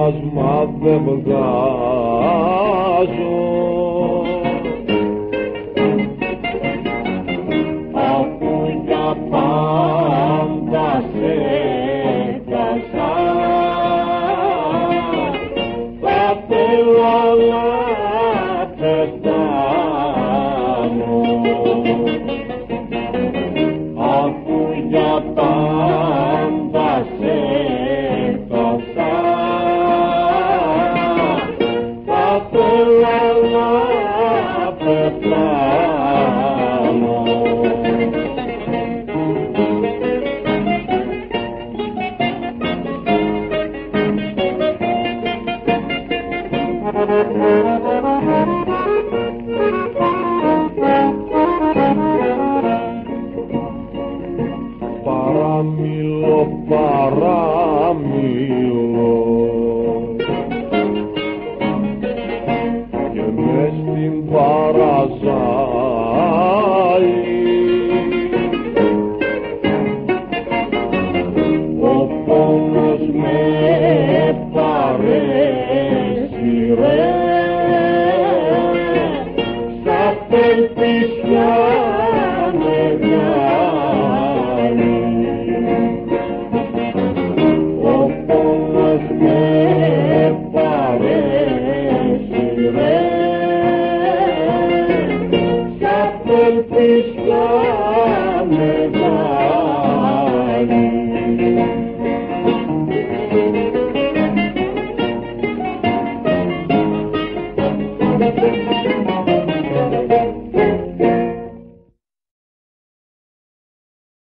πλάσμα δεν βγάζω. Αφού για πάντα σε κάσα, θα θέλω να πεθάνω. Αφού για πάντα σε κάσα, θα θέλω να πεθάνω. Παραμιλώ, παραμιλώ και μες στην παραζάλη Ο πόνος με παρέσυρε, σαν πελπισιά μεγάλη. Ο πόνος με παρέσυρε, σαν πελπισιά μεγάλη. Thank you.